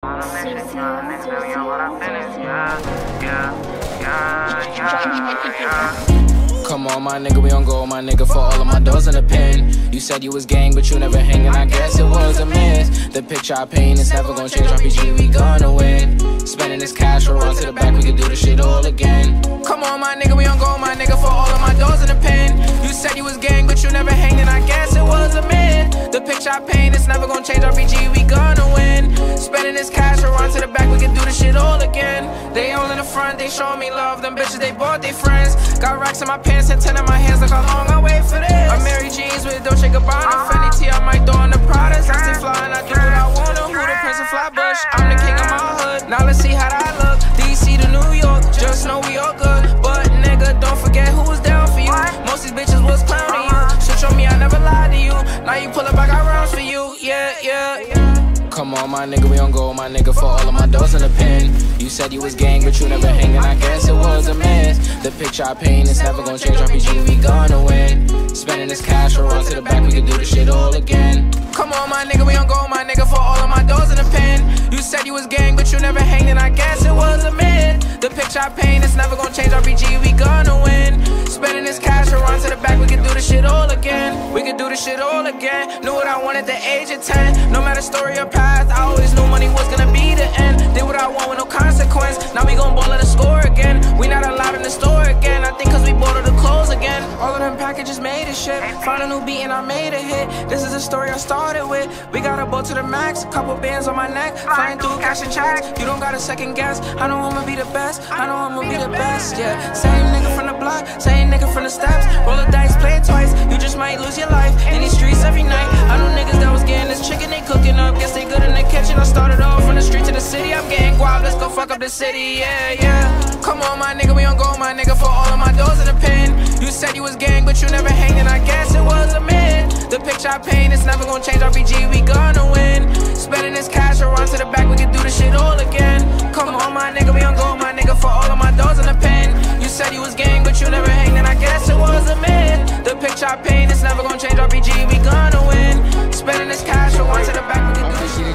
Come on, my nigga, we on go, my nigga, for all of my doors in the pen. You said you was gang, but you never hanging, I guess it was a miss. The picture I paint is never gonna change, RPG, we gonna win. Spending this cash, we'll run to the back, we can do this shit all again. Come on, my nigga, we on go, my nigga, for all of my doors in the pen. You said you was gang, but you never hanging, I guess it was a myth. The picture I paint is never gonna change, RPG, we gonna win. Spending this cash, we'll run to the back, we can do this shit all again. They all in the front, they showing me love, them bitches, they bought their friends. Got racks in my pants and 10 in my hands, look how long I wait for this. I'm Mary Jeans with Dolce Gabbana, Fendi T, I might throw on the Prada. I stay flying, I do what I wanna, who the Prince of Flatbush? I'm the king of my hood, now let's see how that look. DC to New York, just know we all good. But nigga, don't forget who was down for you. Most these bitches was clowning you. Switch on me, I never lied to you. Now you pull up, I got rounds for you, yeah, yeah. Come on, my nigga, we on go, my nigga, for all of my doors in the pen. You said you was gang, but you never hanging, I guess it was a miss. The picture I paint is never gonna change, RPG, we gonna win. Spending this cash, we'll run to the back, we can do this shit all again. Come on, my nigga, we on go, my nigga, for all of my doors in the pen. You said you was gang, but you never hanging, I guess it was a myth. The picture I paint is never gonna change, RPG, we gonna win. Spending this cash, we'll run to the back, we can do this shit all again. We can do this shit all again. Knew what I wanted at the age of 10. No matter story or path, I always knew money was gonna be the end. Did what I want with no consequence. Now we gon' ball at the score again. We not allowed in the store again. I think cause we bought all the clothes again. All of them packages made a shit. Found a new beat and I made a hit. This is a story I started with. We got a boat to the max, couple bands on my neck, flying through cash and checks. You don't gotta second guess. I know I'ma be the best. I know I'ma be the best, yeah. Same nigga from the block, same nigga from the steps. Roll the dice, play it twice. You just might lose your life in these streets every night. I know niggas that was getting this chicken, they cooking up. Guess they good in the kitchen. I started off from the street to the city. I'm getting guap, let's go fuck up the city, yeah, yeah. Come on, my nigga, we on go, my nigga, for all of my doors in the pen. You said you was gang, but you never hanging, I guess it was a myth. The picture I paint is never gonna change, RPG, we gonna win. Spending this cash, we'll run to the back, we can do this shit all again. Come on, my nigga, we on go, my nigga, for all of my doors in the pen. You said you was gang, but you never hanging, I guess it was a myth. The picture I paint is never gonna change, RPG, we gonna win. Spending this cash, we'll run to the back, we can do this shit.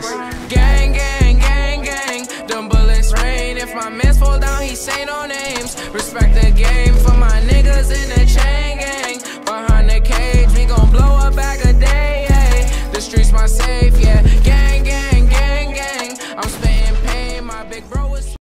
Gang, gang, gang, gang, them bullets rain. If my mans fall down, he say no names. Respect the game for my niggas in the chain gang. Behind the cage, we gon' blow a bag a day, hey. The streets my safe, yeah. Gang